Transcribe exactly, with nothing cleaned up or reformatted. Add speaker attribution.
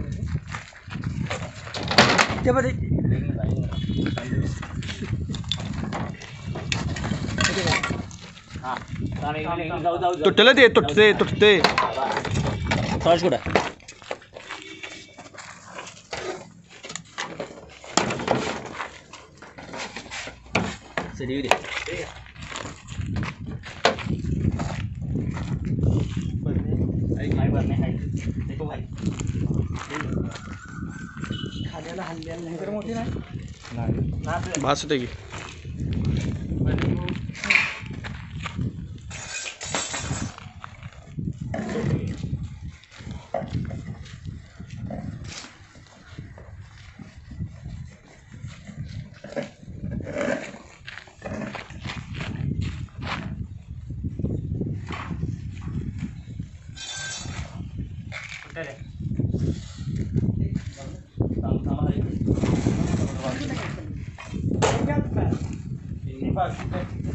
Speaker 1: मध्ये तुटलं ते तुटते तुटते टॉर्च कुठं सडी खाण्याला हल्ल्याला नाही तर मोठी नाही भास होते की Ini